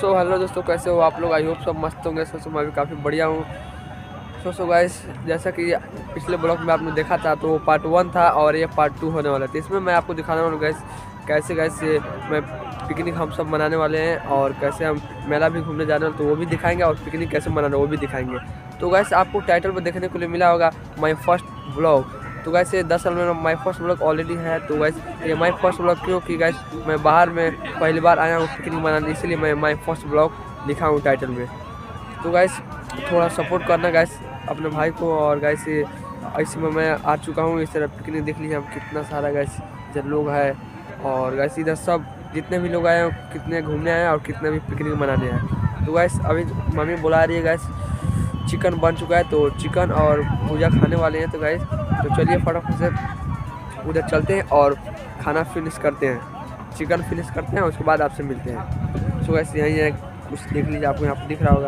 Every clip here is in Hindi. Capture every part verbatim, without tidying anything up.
सो हेलो दोस्तों, कैसे हो आप लोग? आई होप सब मस्त होंगे। सो सो मैं भी काफ़ी बढ़िया हूँ। सो सो गाइस, जैसा कि पिछले ब्लॉग में आपने देखा था तो वो पार्ट वन था और ये पार्ट टू होने वाला था। इसमें मैं आपको दिखाने वाला हूँ गाइस कैसे कैसे मैं पिकनिक हम सब मनाने वाले हैं और कैसे हम मेला भी घूमने जाने वाले, तो वो भी दिखाएंगे और पिकनिक कैसे मनाना वो भी दिखाएंगे। तो गाइस आपको टाइटल पर देखने को लिए मिला होगा माई फर्स्ट ब्लॉग। तो गाइस ये दस साल में माई फर्स्ट ब्लॉग ऑलरेडी है। तो गाइस ये माई फर्स्ट ब्लॉग क्यों कि गाइस मैं बाहर में पहली बार आया हूँ पिकनिक मनाने, इसलिए मैं माई फर्स्ट ब्लॉग लिखा हूँ टाइटल में। तो गाइस थोड़ा सपोर्ट करना गाइस अपने भाई को। और गाइस ऐसे में मैं आ चुका हूँ इस तरह पिकनिक, देख लीजिए हम कितना सारा गाइस इधर लोग है। और गाइस इधर सब जितने भी लोग आए हैं कितने घूमने आए हैं और कितने भी पिकनिक मनाने आए। तो गाइस अभी मम्मी बुला रही है गाइस, चिकन बन चुका है तो चिकन और भुजा खाने वाले हैं। तो गाइस तो चलिए फटाफट से उधर चलते हैं और खाना फिनिश करते हैं, चिकन फिनिश करते हैं, उसके बाद आपसे मिलते हैं। सो गाइस यहीं है कुछ देख लीजिए, आपको यहाँ पर दिख रहा होगा।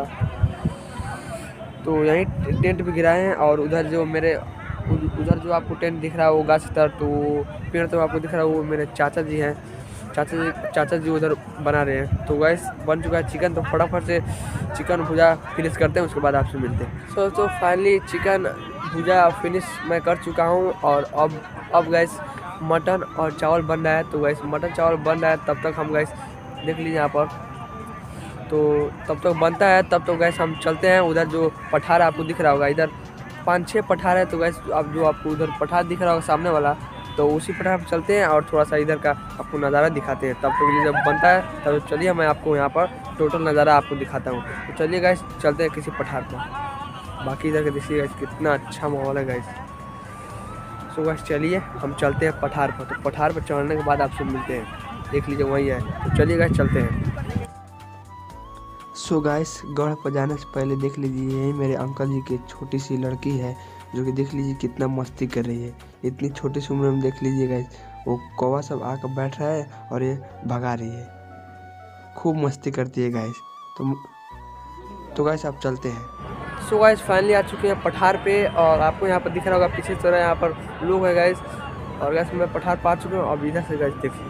तो यहीं टेंट भी गिराए हैं और उधर जो मेरे उधर जो आपको टेंट दिख रहा है वो गाछ तर तो पेड़ तो आपको दिख रहा है वो मेरे चाचा जी हैं। चाचा जी चाचा जी उधर बना रहे हैं। तो गैस बन चुका है चिकन, तो फटाफट से चिकन भुजा फिनिश करते हैं, उसके बाद आपसे मिलते हैं। सो तो फाइनली चिकन भुजा फिनिश मैं कर चुका हूँ और अब अब गैस मटन और चावल बन रहा है। तो गैस मटन चावल बन रहा है, तब तक हम गैस देख लीजिए यहाँ पर, तो तब तक बनता है तब तो गैस हम चलते हैं उधर जो पठार आपको दिख रहा होगा। इधर पाँच छः पठार है। तो गैस अब जो आपको उधर पठार दिख रहा होगा सामने वाला, तो उसी पठार पर चलते हैं और थोड़ा सा इधर का आपको नज़ारा दिखाते हैं। तब तो जब बनता है तब चलिए मैं आपको यहाँ पर टोटल नज़ारा आपको दिखाता हूँ। तो चलिए गैस चलते हैं किसी पठार पर। बाकी इधर का देखिए गैस कितना अच्छा माहौल है गैस। सो गैस चलिए हम चलते हैं पठार पर। तो पठार पर चढ़ने के बाद आपसे मिलते हैं, देख लीजिए वही है। तो चलिए गैस चलते हैं। सो गाइस गढ़ पर जाने से पहले देख लीजिए यही मेरे अंकल जी की छोटी सी लड़की है जो कि देख लीजिए कितना मस्ती कर रही है। इतनी छोटी सी उम्र में देख लीजिए गाइस वो कौवा सब आकर बैठ रहा है और ये भगा रही है, खूब मस्ती करती है गाइस। तो तो गाइस आप चलते हैं। सो गाइस फाइनली आ चुके हैं पठार पे और आपको यहाँ पर दिख रहा होगा पीछे तरह यहाँ पर लोग है गाइस। और गाइस मैं पठार पा चुका हूँ। अब इधर से गाइस देखिए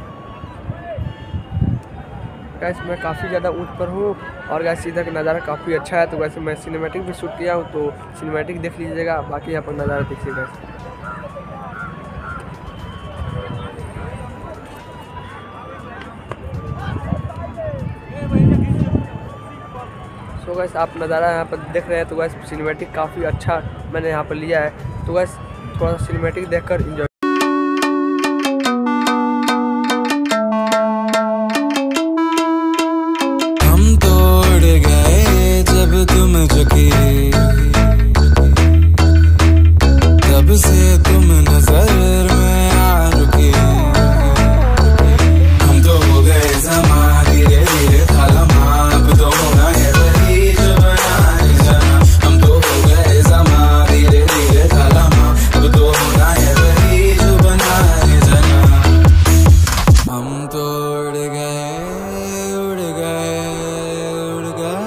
गैस मैं काफ़ी ज़्यादा ऊँच पर हूँ और गैस इधर का नज़ारा काफ़ी अच्छा है। तो वैसे मैं सिनेमैटिक भी शूट किया हूँ, तो सिनेमैटिक देख लीजिएगा। बाकी यहाँ पर नज़ारा देखिए गैस। सो गैस आप नज़ारा यहाँ पर देख रहे हैं। तो गैस सिनेमैटिक काफ़ी अच्छा मैंने यहाँ पर लिया है। तो गैस थोड़ा सा सिनेमैटिक देखकर एंजॉय। तुम झुकी तब से तुम नजर में आ रुकी, हम तो हो गए समा धीरे धीरे थालमा, अब तो होना है वही जो बनाए जाना। हम तो हो गए समा धीरे धीरे थालमा, अब तो होना है वही जो बनाए जाना। हम तो उड़ गए उड़ गए उड़ गए।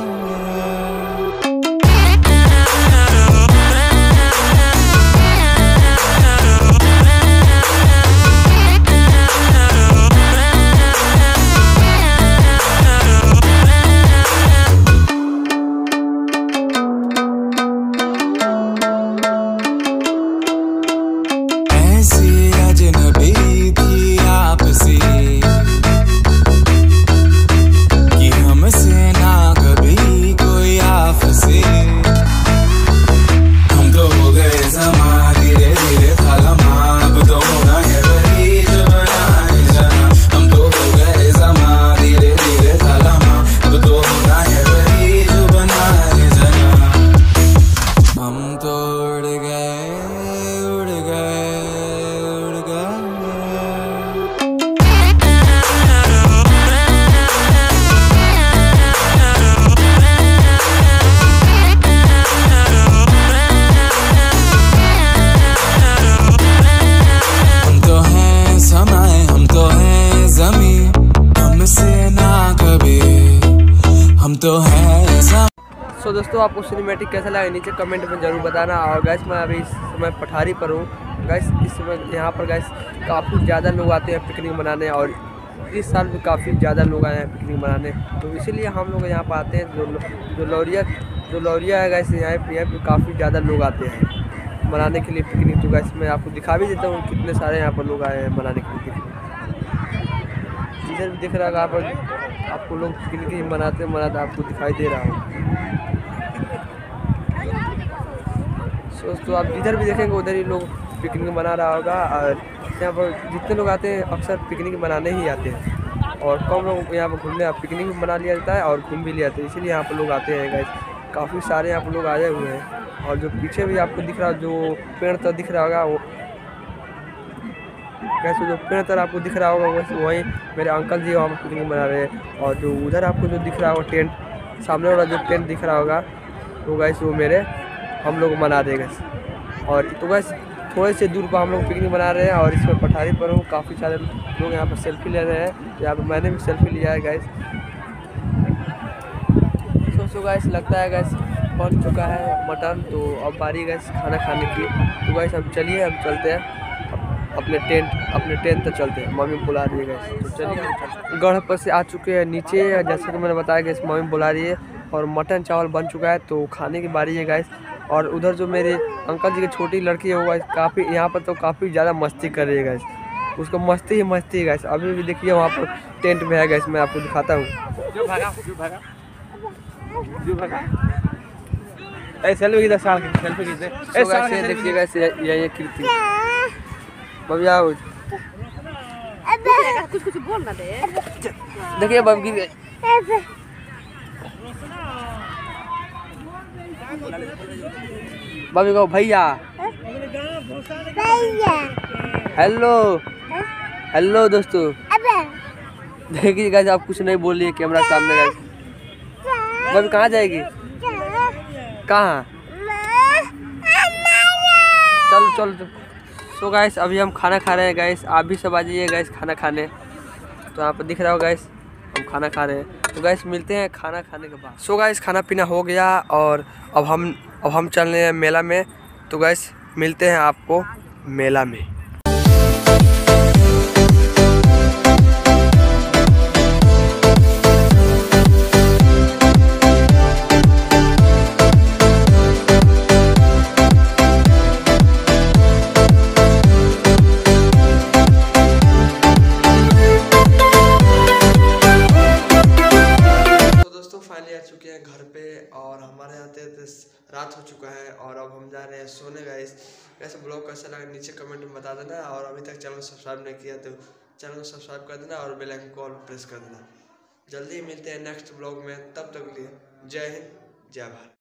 तो है। सो दोस्तों आपको सिनेमैटिक कैसा लगा नीचे कमेंट में ज़रूर बताना। और गैस मैं अभी इस समय पठारी पर हूँ गैस। इस समय यहाँ पर गैस काफ़ी ज़्यादा लोग आते हैं पिकनिक मनाने और इस साल भी काफ़ी ज़्यादा लोग आए हैं पिकनिक मनाने, तो इसीलिए हम लोग यहाँ पर आते हैं। जो जो लौरिया जो लौरिया है गैस, यहाँ पे यहाँ पे काफ़ी ज़्यादा लोग आते हैं मनाने के लिए पिकनिक। तो गैस मैं आपको दिखा भी देता हूँ कितने सारे यहाँ पर लोग आए हैं मनाने के लिए पिकनिक। इधर भी दिख रहा है आप आपको लोग पिकनिक ही मनाते मनाते आपको दिखाई दे रहा हूँ। सो तो आप जिधर भी देखेंगे उधर ही लोग पिकनिक मना रहा होगा। और यहाँ पर जितने लोग आते हैं अक्सर पिकनिक मनाने ही आते हैं, और कम लोग यहाँ पर घूमने पिकनिक भी मना लिया जाता है और घूम भी लिया जाता है, इसीलिए यहाँ पर लोग आते हैं गाइस। काफ़ी सारे यहाँ पर लोग आए हुए हैं। और जो पीछे भी आपको दिख रहा जो पेड़ तो दिख रहा होगा, वो कैसे जो पेड़ तर आपको दिख रहा होगा वैसे वहीं मेरे अंकल जी वहाँ पर पिकनिक मना रहे हैं। और जो उधर आपको जो दिख रहा होगा टेंट, सामने वाला जो टेंट दिख रहा होगा तो गैस वो मेरे हम लोग मना रहे गैस। और तो गैस थोड़े से दूर पर हम लोग पिकनिक मना रहे हैं, और इस पर पठारी पर हूँ। काफ़ी सारे लोग यहाँ पर सेल्फी ले रहे हैं, यहाँ पर मैंने भी सेल्फी लिया है गैस। सो सो गैस लगता है गैस बन चुका है मटन, तो अब बारी गैस खाना खाने की। तो गैस अब चलिए हम चलते हैं अपने टेंट अपने टेंट तक चलते हैं। मम्मी बुला रही है गैस, तो चलिए। गढ़ पर से आ चुके हैं नीचे, जैसे कि मैंने बताया गैस मम्मी बुला रही है, और मटन चावल बन चुका है तो खाने की बारी है गैस। और उधर जो मेरे अंकल जी की छोटी लड़की है वो काफ़ी यहाँ पर तो काफ़ी ज़्यादा मस्ती कर रही है गैस, उसको मस्ती ही मस्ती है गैस। अभी भी देखिए वहाँ पर टेंट में है गैस, मैं आपको दिखाता हूँ। जो भागा जो भागा जो भागा ए सेल्फी किधर साल की सेल्फी किधर ए साल गैस देखिए गैस ये ये कीर्ति बबी आओ कुछ कुछ बोल ना दे। देखिए बबी बबी को भैया हेलो हेलो दोस्तों। देखिए गाइस आप कुछ नहीं बोलिए कैमरा सामने गाइस। बबी कहाँ जाएगी, कहाँ? चलो चलो चलो। सो गाइस अभी हम खाना खा रहे हैं गाइस, आप भी सब आ जाइए गाइस खाना खाने। तो यहाँ पर दिख रहा हो गाइस हम खाना खा रहे हैं। तो गाइस मिलते हैं खाना खाने के बाद। सो गाइस खाना पीना हो गया, और अब हम अब हम चल रहे हैं मेला में। तो गाइस मिलते हैं आपको मेला में। फाइनली आ चुके हैं घर पे, और हमारे यहाँ पे रात हो चुका है और अब हम जा रहे हैं सोने गाइस। वैसे ब्लॉग कैसा लगा नीचे कमेंट में बता देना, और अभी तक चैनल को सब्सक्राइब नहीं किया तो चैनल को सब्सक्राइब कर देना और बेल आइकन को ऑल प्रेस कर देना। जल्दी मिलते हैं नेक्स्ट ब्लॉग में, तब तक के लिए जय हिंद जय भारत।